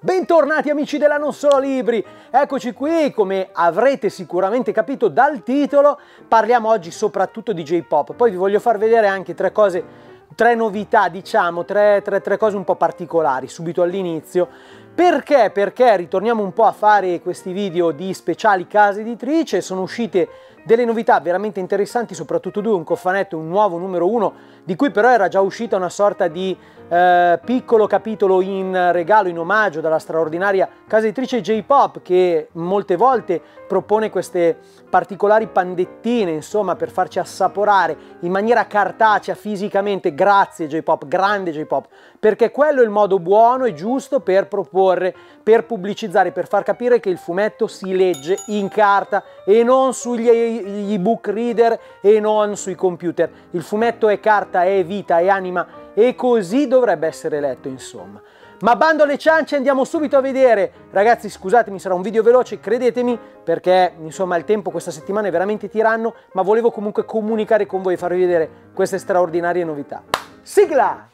Bentornati amici della Non Solo Libri, eccoci qui, come avrete sicuramente capito dal titolo, parliamo oggi soprattutto di J-Pop, poi vi voglio far vedere anche tre novità, diciamo, tre cose un po' particolari subito all'inizio. Perché? Perché ritorniamo un po' a fare questi video di speciali case editrice, sono uscite delle novità veramente interessanti, soprattutto due, un cofanetto e un nuovo numero 1, di cui però era già uscita una sorta di piccolo capitolo in regalo, in omaggio dalla straordinaria casa editrice J-Pop, che molte volte propone queste particolari pandettine, insomma, per farci assaporare in maniera cartacea, fisicamente. Grazie J-Pop, grande J-Pop, perché quello è il modo buono e giusto per proporre, per pubblicizzare, per far capire che il fumetto si legge in carta e non sugli ebook reader e non sui computer. Il fumetto è carta, è vita, è anima e così dovrebbe essere letto, insomma. Ma bando alle ciance, andiamo subito a vedere. Ragazzi, scusatemi, sarà un video veloce, credetemi, perché insomma il tempo questa settimana è veramente tiranno, ma volevo comunque comunicare con voi e farvi vedere queste straordinarie novità. Sigla!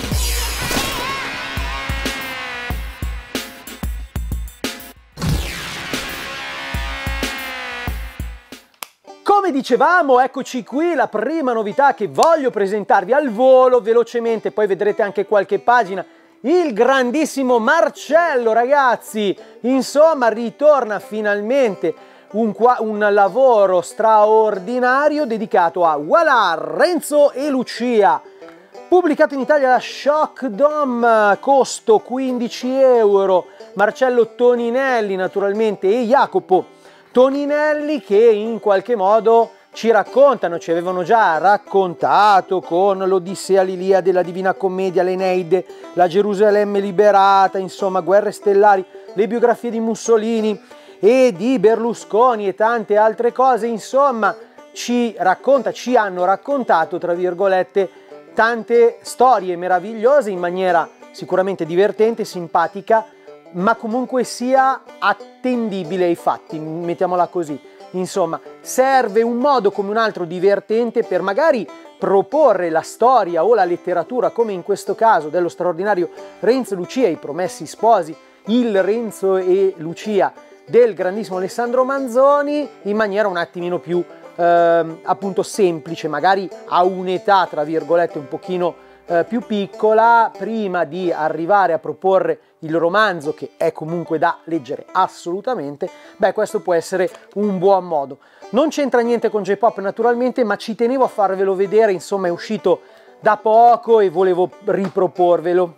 Come dicevamo, eccoci qui, la prima novità che voglio presentarvi al volo, velocemente, poi vedrete anche qualche pagina. Il grandissimo Marcello, ragazzi! Insomma, ritorna finalmente un lavoro straordinario dedicato a voilà, Renzo e Lucia. Pubblicato in Italia da Shockdom, costo 15 €. Marcello Toninelli, naturalmente, e Jacopo Toninelli, che in qualche modo ci raccontano, ci avevano già raccontato con l'Odissea, l'Iliade, la Divina Commedia, l'Eneide, la Gerusalemme liberata, insomma, Guerre stellari, le biografie di Mussolini e di Berlusconi e tante altre cose. Insomma, ci hanno raccontato, tra virgolette, tante storie meravigliose in maniera sicuramente divertente, simpatica, ma comunque sia attendibile ai fatti, mettiamola così. Insomma, serve un modo come un altro divertente per magari proporre la storia o la letteratura, come in questo caso dello straordinario Renzo e Lucia, i promessi sposi, il Renzo e Lucia del grandissimo Alessandro Manzoni, in maniera un attimino più appunto semplice, magari a un'età tra virgolette un pochino più piccola, prima di arrivare a proporre il romanzo, che è comunque da leggere assolutamente. Beh, questo può essere un buon modo. Non c'entra niente con J-Pop naturalmente, ma ci tenevo a farvelo vedere, insomma è uscito da poco e volevo riproporvelo.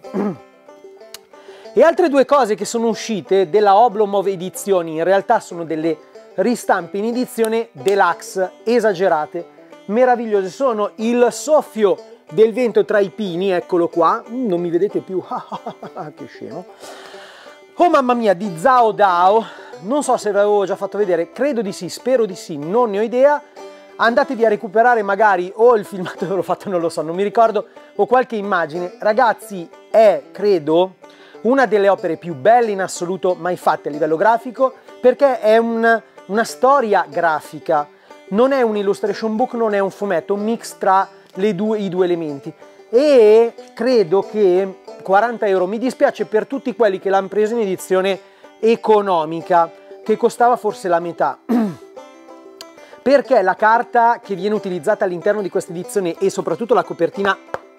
E altre due cose che sono uscite della Oblomov Edizioni, in realtà sono delle ristampe in edizione deluxe, esagerate, meravigliose. Sono il Soffio del vento tra i pini, eccolo qua, non mi vedete più, che scemo. Oh mamma mia, di Zhao Dao, non so se ve l'avevo già fatto vedere, credo di sì, spero di sì, non ne ho idea. Andatevi a recuperare magari o il filmato dove l'ho fatto, non lo so, non mi ricordo, o qualche immagine. Ragazzi, è, credo, una delle opere più belle in assoluto mai fatte a livello grafico, perché è una storia grafica, non è un illustration book, non è un fumetto, un mix tra i due elementi, e credo che 40 €, mi dispiace per tutti quelli che l'hanno preso in edizione economica, che costava forse la metà, perché la carta che viene utilizzata all'interno di questa edizione e soprattutto la copertina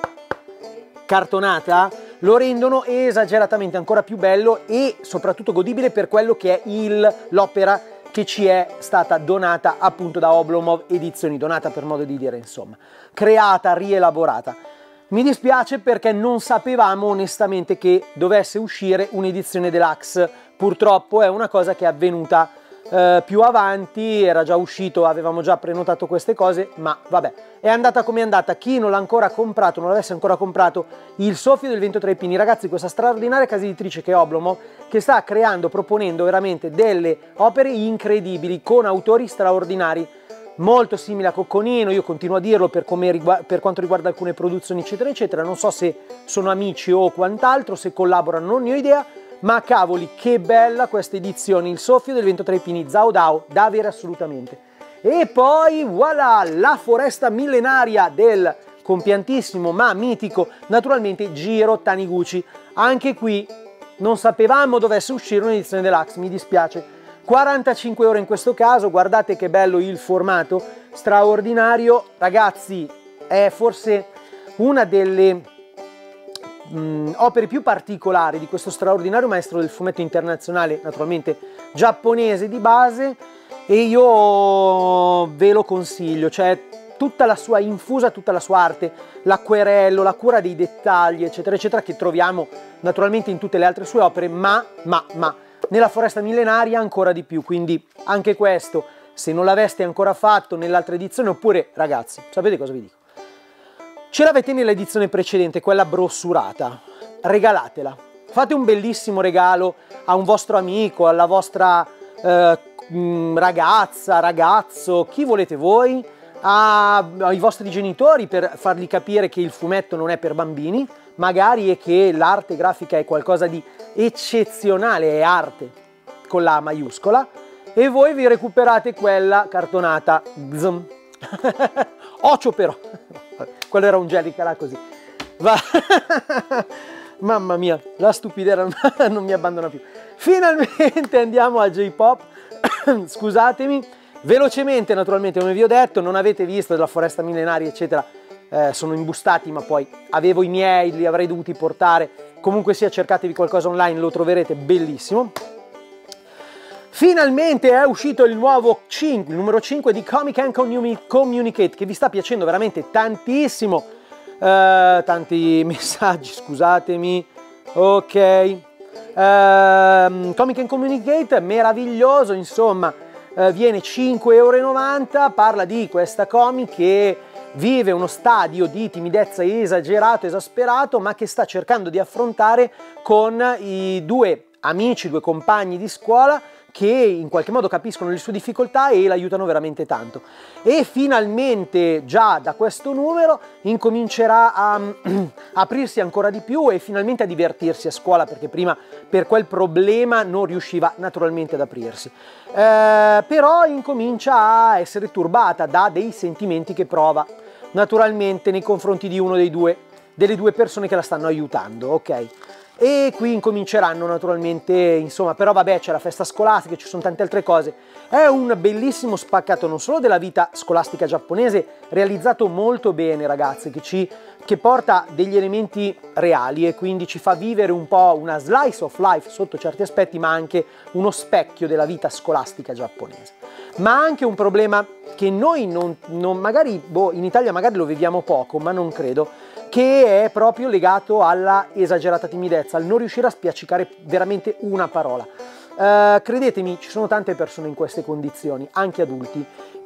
cartonata lo rendono esageratamente ancora più bello e soprattutto godibile per quello che è l'opera che ci è stata donata appunto da Oblomov Edizioni, donata per modo di dire, insomma, creata, rielaborata. Mi dispiace perché non sapevamo onestamente che dovesse uscire un'edizione deluxe, purtroppo è una cosa che è avvenuta più avanti, era già uscito, avevamo già prenotato queste cose, ma vabbè, è andata come è andata. Chi non l'ha ancora comprato, non l'avesse ancora comprato, il Soffio del vento tra i pini, ragazzi, questa straordinaria casa editrice che è Oblomov, che sta creando, proponendo veramente delle opere incredibili con autori straordinari, molto simili a Cocconino, io continuo a dirlo per quanto riguarda alcune produzioni eccetera eccetera, non so se sono amici o quant'altro, se collaborano non ne ho idea, ma cavoli che bella questa edizione, il Soffio del vento tra i pini, Zhao Dao, da avere assolutamente. E poi voilà, la foresta millenaria del compiantissimo ma mitico naturalmente Jiro Taniguchi, anche qui non sapevamo dovesse uscire un'edizione deluxe, mi dispiace. 45 euro in questo caso, guardate che bello il formato, straordinario. Ragazzi, è forse una delle opere più particolari di questo straordinario maestro del fumetto internazionale, naturalmente giapponese di base, e io ve lo consiglio, cioè tutta la sua infusa, tutta la sua arte, l'acquerello, la cura dei dettagli, eccetera, eccetera, che troviamo naturalmente in tutte le altre sue opere, ma nella Foresta Millenaria ancora di più. Quindi anche questo, se non l'aveste ancora fatto nell'altra edizione, oppure ragazzi, sapete cosa vi dico? Ce l'avete nell'edizione precedente, quella brossurata, regalatela. Fate un bellissimo regalo a un vostro amico, alla vostra ragazza, ragazzo, chi volete voi, ai vostri genitori, per fargli capire che il fumetto non è per bambini, magari, e che l'arte grafica è qualcosa di eccezionale, è arte con la maiuscola, e voi vi recuperate quella cartonata. Ocio però. Quello era un Jellicola così. Va. Mamma mia, la stupidera non mi abbandona più. Finalmente andiamo a J-Pop. Scusatemi. Velocemente, naturalmente, come vi ho detto, non avete visto della Foresta Millenaria, eccetera. Sono imbustati, ma poi avevo i miei, li avrei dovuti portare. Comunque sia, cercatevi qualcosa online, lo troverete, bellissimo. Finalmente è uscito il nuovo il numero 5 di Comic and Communicate, che vi sta piacendo veramente tantissimo. Tanti messaggi, scusatemi. Ok. Comic and Communicate, meraviglioso, insomma, viene 5,90 €, parla di questa comic che vive uno stadio di timidezza esagerato, esasperato, ma che sta cercando di affrontare con i due amici, due compagni di scuola, che in qualche modo capiscono le sue difficoltà e l'aiutano veramente tanto. E finalmente già da questo numero incomincerà a aprirsi ancora di più e finalmente a divertirsi a scuola, perché prima per quel problema non riusciva naturalmente ad aprirsi. Però incomincia a essere turbata da dei sentimenti che prova naturalmente nei confronti di uno delle due persone che la stanno aiutando, ok? E qui incominceranno naturalmente, insomma, però vabbè, c'è la festa scolastica, ci sono tante altre cose. È un bellissimo spaccato non solo della vita scolastica giapponese, realizzato molto bene, ragazzi, che porta degli elementi reali e quindi ci fa vivere un po' una slice of life sotto certi aspetti, ma anche uno specchio della vita scolastica giapponese. Ma anche un problema che noi magari, in Italia magari lo viviamo poco, ma non credo, che è proprio legato alla esagerata timidezza, al non riuscire a spiaccicare veramente una parola. Credetemi, ci sono tante persone in queste condizioni, anche adulti,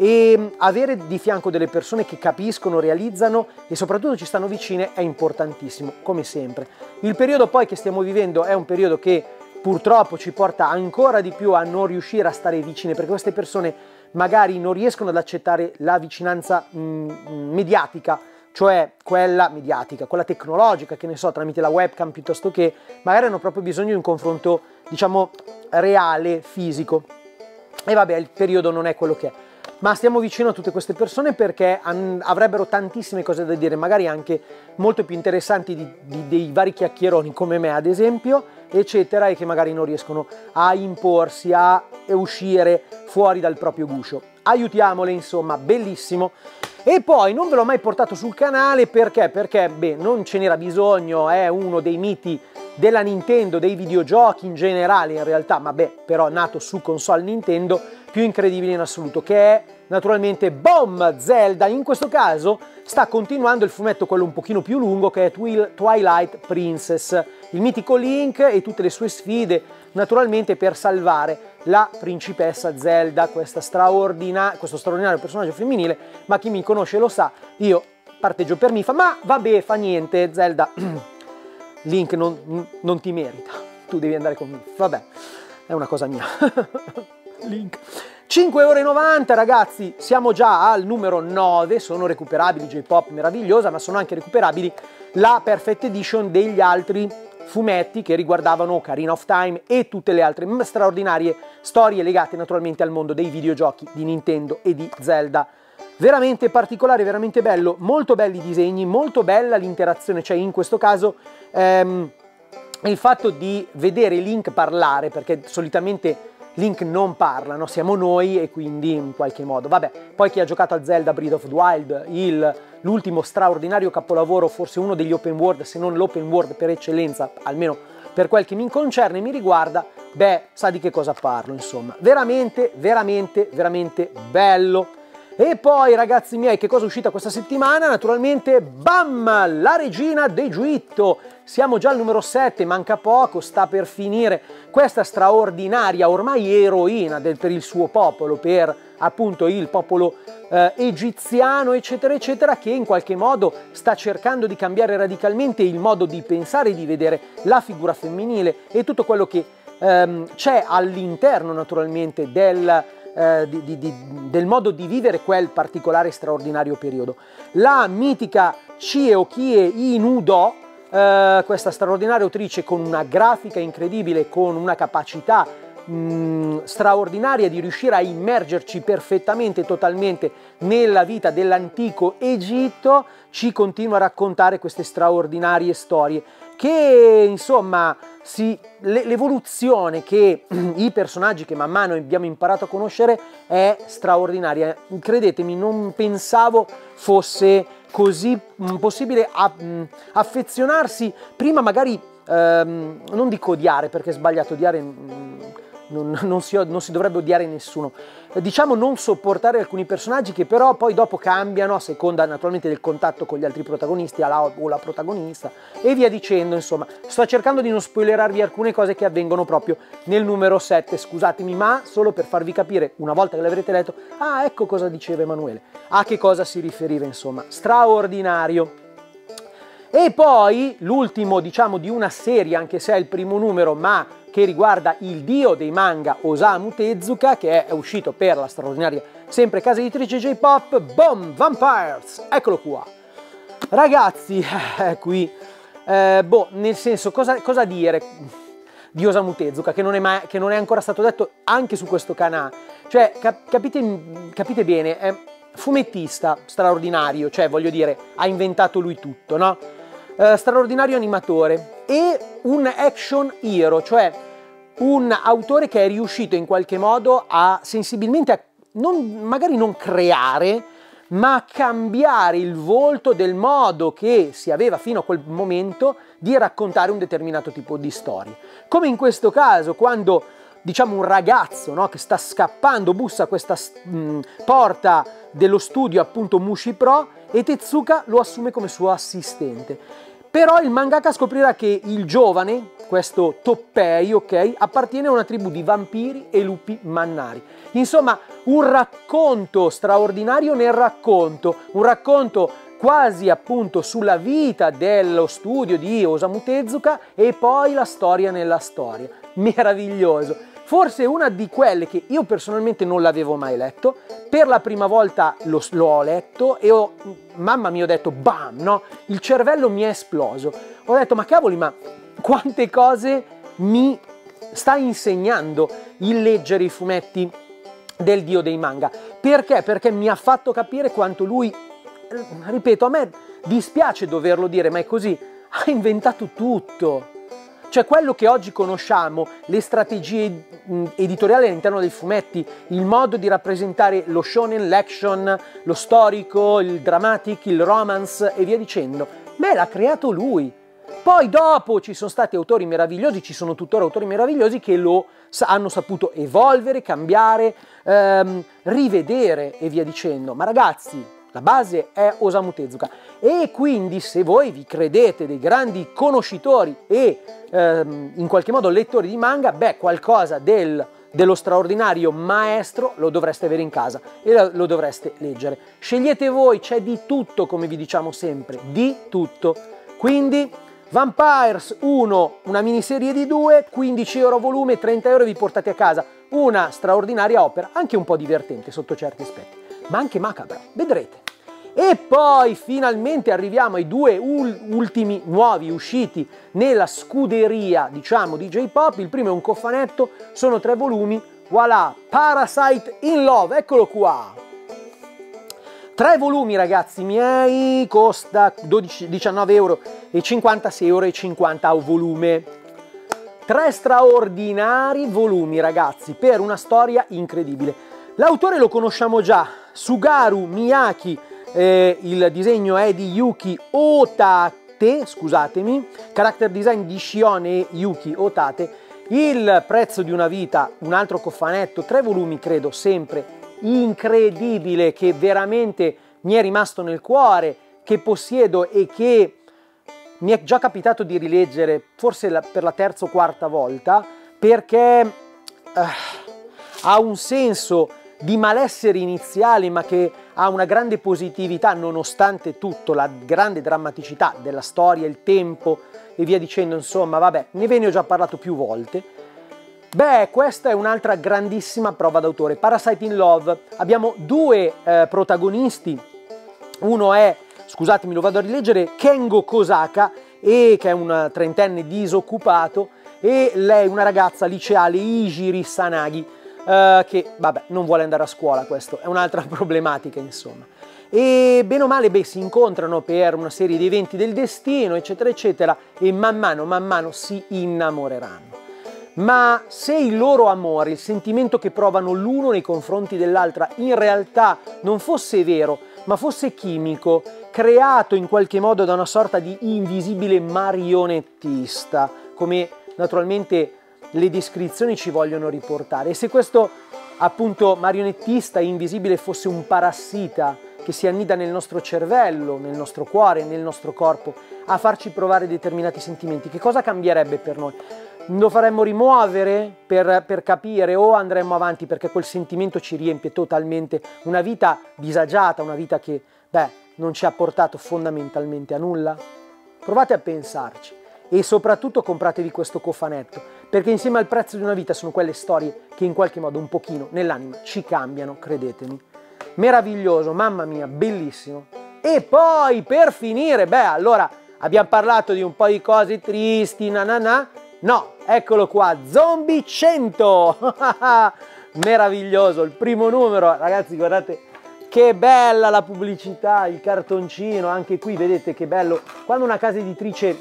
e avere di fianco delle persone che capiscono, realizzano e soprattutto ci stanno vicine è importantissimo, come sempre. Il periodo poi che stiamo vivendo è un periodo che purtroppo ci porta ancora di più a non riuscire a stare vicine, perché queste persone magari non riescono ad accettare la vicinanza mediatica, cioè quella mediatica, quella tecnologica, che ne so, tramite la webcam, piuttosto che magari hanno proprio bisogno di un confronto, diciamo, reale, fisico. E vabbè, il periodo non è quello che è. Ma stiamo vicino a tutte queste persone perché avrebbero tantissime cose da dire, magari anche molto più interessanti dei vari chiacchieroni come me, ad esempio, eccetera, e che magari non riescono a imporsi, a uscire fuori dal proprio guscio. Aiutiamole, insomma, bellissimo. E poi non ve l'ho mai portato sul canale perché? Perché, beh, non ce n'era bisogno, è uno dei miti della Nintendo, dei videogiochi in generale in realtà, ma beh, però nato su console Nintendo, più incredibile in assoluto, che è naturalmente Boom! Zelda. In questo caso sta continuando il fumetto, quello un pochino più lungo, che è Twilight Princess, il mitico Link e tutte le sue sfide, naturalmente per salvare la principessa Zelda, questo straordinario personaggio femminile, ma chi mi conosce lo sa, io parteggio per Mifa, ma vabbè, fa niente, Zelda, Link non ti merita, tu devi andare con Mifa, vabbè, è una cosa mia. Link. 5,90 €, ragazzi, siamo già al numero 9, sono recuperabili J-Pop meravigliosa, ma sono anche recuperabili la Perfect Edition degli altri fumetti che riguardavano Ocarina of Time e tutte le altre straordinarie storie legate naturalmente al mondo dei videogiochi di Nintendo e di Zelda. Veramente particolare, veramente bello, molto belli i disegni, molto bella l'interazione, cioè in questo caso il fatto di vedere Link parlare, perché solitamente Link non parla, no? Siamo noi e quindi in qualche modo, vabbè, poi chi ha giocato a Zelda Breath of the Wild, l'ultimo straordinario capolavoro, forse uno degli open world, se non l'open world per eccellenza, almeno per quel che mi concerne e mi riguarda, beh, sa di che cosa parlo, insomma, veramente, veramente, veramente bello. E poi, ragazzi miei, che cosa è uscita questa settimana? Naturalmente, bam! La Regina d'Egitto! Siamo già al numero 7, manca poco, sta per finire questa straordinaria, ormai eroina per il suo popolo, per appunto il popolo egiziano, eccetera, eccetera, che in qualche modo sta cercando di cambiare radicalmente il modo di pensare e di vedere la figura femminile e tutto quello che c'è all'interno, naturalmente, del modo di vivere quel particolare straordinario periodo. La mitica Chie Inudo, questa straordinaria autrice con una grafica incredibile, con una capacità straordinaria di riuscire a immergerci perfettamente, totalmente nella vita dell'antico Egitto, ci continua a raccontare queste straordinarie storie che, insomma, l'evoluzione che i personaggi che man mano abbiamo imparato a conoscere è straordinaria. Credetemi, non pensavo fosse così possibile affezionarsi prima, magari non dico odiare, perché è sbagliato odiare, non si dovrebbe odiare nessuno, diciamo non sopportare alcuni personaggi che però poi dopo cambiano a seconda naturalmente del contatto con gli altri protagonisti o la protagonista e via dicendo. Insomma, sto cercando di non spoilerarvi alcune cose che avvengono proprio nel numero 7, scusatemi, ma solo per farvi capire, una volta che l'avrete letto, ah, ecco cosa diceva Emanuele, a che cosa si riferiva, insomma, straordinario. E poi l'ultimo, diciamo, di una serie, anche se è il primo numero, ma che riguarda il dio dei manga Osamu Tezuka, che è uscito per la straordinaria sempre casa editrice J-Pop, boom, Vampires, eccolo qua. Ragazzi, qui, nel senso, cosa dire di Osamu Tezuka, che non è ancora stato detto anche su questo canale? Cioè, capite bene, è fumettista straordinario, cioè voglio dire, ha inventato lui tutto, no? Straordinario animatore e un action hero, cioè un autore che è riuscito in qualche modo a sensibilmente magari non creare, ma cambiare il volto del modo che si aveva fino a quel momento di raccontare un determinato tipo di storie. Come in questo caso, quando diciamo un ragazzo, no, che sta scappando, bussa a questa porta dello studio appunto Mushi Pro e Tezuka lo assume come suo assistente. Però il mangaka scoprirà che il giovane, questo Toppei, ok, appartiene a una tribù di vampiri e lupi mannari. Insomma, un racconto straordinario nel racconto, un racconto quasi appunto sulla vita dello studio di Osamu Tezuka e poi la storia nella storia. Meraviglioso. Forse una di quelle che io personalmente non l'avevo mai letto, per la prima volta l'ho letto e mamma mia, ho detto bam, no? Il cervello mi è esploso. Ho detto ma cavoli, ma quante cose mi sta insegnando il leggere i fumetti del dio dei manga. Perché? Perché mi ha fatto capire quanto lui, ripeto, a me dispiace doverlo dire, ma è così, ha inventato tutto. Cioè quello che oggi conosciamo, le strategie editoriali all'interno dei fumetti, il modo di rappresentare lo shonen, l'action, lo storico, il dramatic, il romance e via dicendo, l'ha creato lui. Poi dopo ci sono stati autori meravigliosi, ci sono tuttora autori meravigliosi che lo hanno saputo evolvere, cambiare, rivedere e via dicendo. Ma ragazzi, la base è Osamu Tezuka e quindi se voi vi credete dei grandi conoscitori e in qualche modo lettori di manga, beh, qualcosa dello straordinario maestro lo dovreste avere in casa e lo dovreste leggere. Scegliete voi, c'è di tutto, come vi diciamo sempre, di tutto. Quindi Vampires 1, una miniserie di 2, 15 euro volume, 30 euro vi portate a casa. Una straordinaria opera, anche un po' divertente sotto certi aspetti, ma anche macabra, vedrete. E poi finalmente arriviamo ai due ultimi nuovi usciti nella scuderia, diciamo, di J-Pop. Il primo è un cofanetto, sono 3 volumi, voilà, Parasite in Love, eccolo qua. 3 volumi, ragazzi miei, costa 19,50 euro, 6,50 euro a volume. 3 straordinari volumi, ragazzi, per una storia incredibile. L'autore lo conosciamo già, Sugaru Miyake, il disegno è di Yuki Otate, scusatemi, character design di Shion e Yuki Otate. Il prezzo di una vita, un altro cofanetto, 3 volumi credo, sempre incredibile, che veramente mi è rimasto nel cuore, che possiedo e che mi è già capitato di rileggere forse per la terza o quarta volta, perché ha un senso di malessere iniziale ma che ha una grande positività nonostante tutto, la grande drammaticità della storia, il tempo e via dicendo, insomma, vabbè, ne ho già parlato più volte. Beh, questa è un'altra grandissima prova d'autore, Parasite in Love. Abbiamo 2 protagonisti, uno è, scusatemi, lo vado a rileggere, Kengo Kosaka, che è un 30enne disoccupato, e lei una ragazza liceale, Ijiri Sanagi, che vabbè non vuole andare a scuola, questo è un'altra problematica, insomma. E bene o male, beh, si incontrano per una serie di eventi del destino, eccetera eccetera, e man mano si innamoreranno. Ma se il loro amore, il sentimento che provano l'uno nei confronti dell'altra in realtà non fosse vero, ma fosse chimico, creato in qualche modo da una sorta di invisibile marionettista, come naturalmente le descrizioni ci vogliono riportare, e se questo appunto marionettista invisibile fosse un parassita che si annida nel nostro cervello, nel nostro cuore, nel nostro corpo, a farci provare determinati sentimenti, che cosa cambierebbe per noi? Lo faremmo rimuovere per capire, o andremmo avanti perché quel sentimento ci riempie totalmente, una vita disagiata, una vita che, beh, non ci ha portato fondamentalmente a nulla? Provate a pensarci e soprattutto compratevi questo cofanetto, perché insieme al prezzo di una vita sono quelle storie che in qualche modo un pochino nell'anima ci cambiano, credetemi. Meraviglioso, mamma mia, bellissimo. E poi per finire, beh, allora abbiamo parlato di un po' di cose tristi, no, eccolo qua, Zombie 100. Meraviglioso, il primo numero, ragazzi, guardate che bella la pubblicità, il cartoncino, anche qui vedete che bello, quando una casa editrice,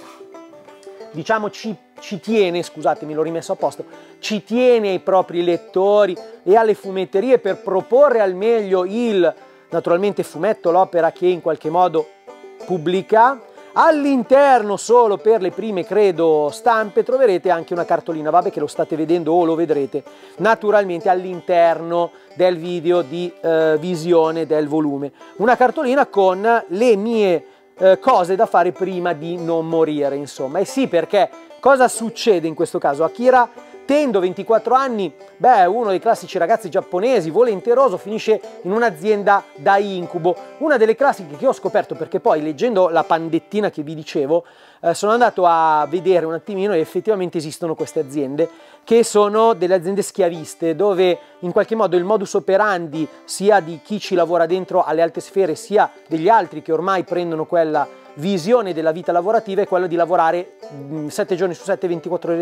diciamo, ci tiene, scusatemi, l'ho rimesso a posto, ci tiene ai propri lettori e alle fumetterie per proporre al meglio il, naturalmente, fumetto, l'opera che in qualche modo pubblica. All'interno, solo per le prime, credo, stampe, troverete anche una cartolina, vabbè che lo state vedendo o lo vedrete, naturalmente all'interno del video di visione del volume. Una cartolina con le mie cose da fare prima di non morire, insomma. E sì, perché cosa succede in questo caso? Akira Tendo, 24 anni, beh, uno dei classici ragazzi giapponesi, volenteroso, finisce in un'azienda da incubo. Una delle classiche che ho scoperto, perché poi leggendo la pandettina che vi dicevo, sono andato a vedere un attimino e effettivamente esistono queste aziende, che sono delle aziende schiaviste, dove in qualche modo il modus operandi sia di chi ci lavora dentro alle alte sfere, sia degli altri che ormai prendono quella visione della vita lavorativa, è quello di lavorare 7 giorni su 7,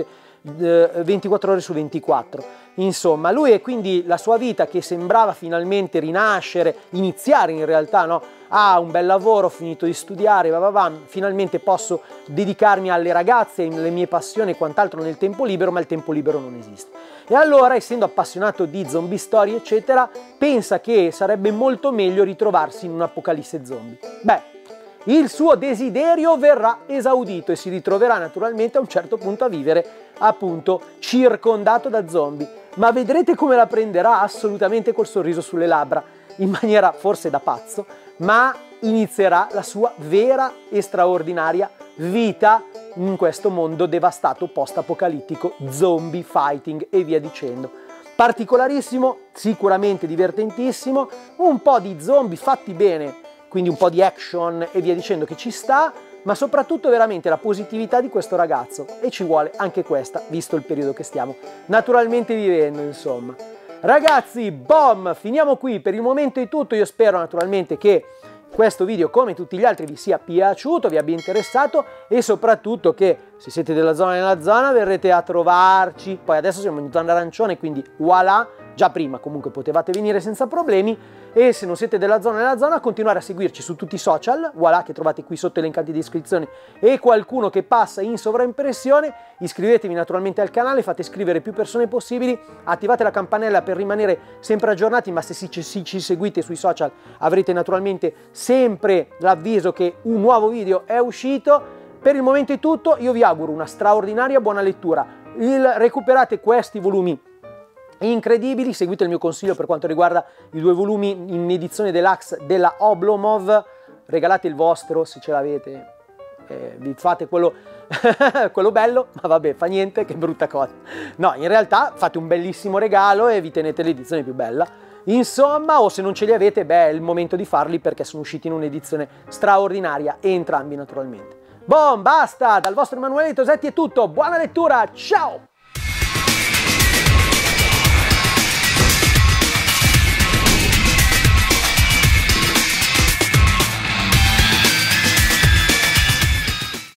24 ore su 24. Insomma, lui, e quindi la sua vita che sembrava finalmente rinascere, iniziare in realtà, no? Ah, un bel lavoro, ho finito di studiare, finalmente posso dedicarmi alle ragazze, alle mie passioni e quant'altro nel tempo libero, ma il tempo libero non esiste. E allora, essendo appassionato di zombie storie, eccetera, pensa che sarebbe molto meglio ritrovarsi in un'apocalisse zombie. Beh, il suo desiderio verrà esaudito e si ritroverà naturalmente a un certo punto a vivere appunto circondato da zombie, ma vedrete come la prenderà assolutamente col sorriso sulle labbra, in maniera forse da pazzo, ma inizierà la sua vera e straordinaria vita in questo mondo devastato post-apocalittico, zombie fighting e via dicendo. Particolarissimo, sicuramente divertentissimo, un po' di zombie fatti bene, quindi un po' di action e via dicendo che ci sta, ma soprattutto veramente la positività di questo ragazzo, e ci vuole anche questa, visto il periodo che stiamo naturalmente vivendo, insomma. Ragazzi, boom, finiamo qui, per il momento è tutto, io spero naturalmente che questo video, come tutti gli altri, vi sia piaciuto, vi abbia interessato e soprattutto che se siete della zona verrete a trovarci. Poi adesso siamo in zona arancione, quindi voilà, già prima comunque potevate venire senza problemi, e se non siete della zona, continuare a seguirci su tutti i social, voilà, che trovate qui sotto elencati di iscrizione, e qualcuno che passa in sovraimpressione. Iscrivetevi naturalmente al canale, fate iscrivere più persone possibili, attivate la campanella per rimanere sempre aggiornati, ma se ci seguite sui social avrete naturalmente sempre l'avviso che un nuovo video è uscito. Per il momento è tutto, io vi auguro una straordinaria buona lettura. Recuperate questi volumi incredibili, seguite il mio consiglio per quanto riguarda i 2 volumi in edizione deluxe della Oblomov, regalate il vostro se ce l'avete, vi fate quello, quello bello, ma vabbè, fa niente, che brutta cosa. No, in realtà fate un bellissimo regalo e vi tenete l'edizione più bella. Insomma, o se non ce li avete, beh, è il momento di farli perché sono usciti in un'edizione straordinaria, e entrambi naturalmente. Boom, basta, dal vostro Emanuele Tosetti è tutto, buona lettura, ciao!